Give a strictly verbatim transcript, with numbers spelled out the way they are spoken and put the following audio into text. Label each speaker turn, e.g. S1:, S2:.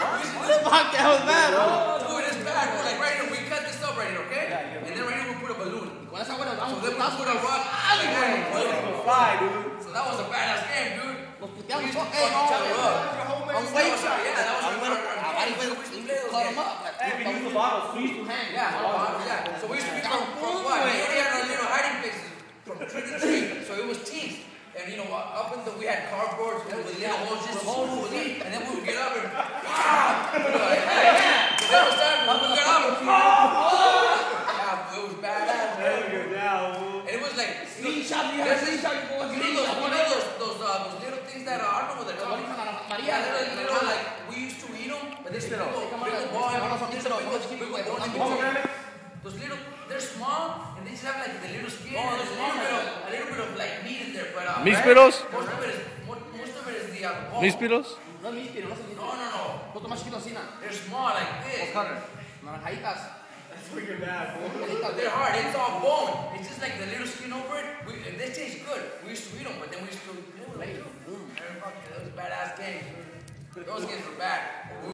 S1: Fuck, that was bad, bro.
S2: Dude, it's bad, bro. Like right here, we cut this up right here, okay? And then right here we put a balloon.
S1: Con esa buena,
S2: So
S1: vamos,
S2: then we put a rock. Like that, and put it.
S3: Fly, dude.
S2: So that was a badass game, dude.
S1: Los
S2: We
S1: puteamos,
S2: used to
S1: fuck,
S2: fuck
S1: hey, no,
S2: each other
S1: güey.
S2: up.
S1: A un güey,
S2: Yeah, that was
S1: a un güey,
S2: our- our
S1: a varios
S2: game.
S1: güeyes,
S2: We used to
S1: we
S2: play those
S1: cut
S2: games.
S1: them up. like,
S3: Hey, we use the bottles.
S1: we used to hang.
S2: Yeah, bottom, yeah. So we used to be from, from what? We already had our little hiding places from tree to tree. So it was teams. And you know, up until we had cardboards with little holes just to move it. And then we would get up and ah! Like, hey, so that was time when we would get up and yeah, it was badass.
S3: There we go down, fool.
S2: And it was like,
S1: Screenshot, you have a
S2: there's
S1: screenshot, you go,
S2: you know those, you know those, those, uh, those little things that are, I don't know what they're called.
S1: María,
S2: Yeah, little, little, like, we used to eat them, but there's little, little ball, there's a big, big ball in between. Those little, they're small, and they just have like the little skin, and there's a little bit of, a little bit of like meat in there, but uh,
S4: Mísperos?
S2: most of it is, most, most of it is the uh, ball.
S4: Mísperos?
S1: No es míspero, no es míspero.
S2: No, no, no.
S1: Poco más chiquito así, ¿no?
S2: They're small like this.
S1: Naranjaditas.
S3: That's freaking bad, fool.
S2: But they're hard. It's all bone. It's just like the little skin over it. We, they taste good. We used to eat them, but then we used to. They were like, dude, mm, that was badass games. Those games were bad.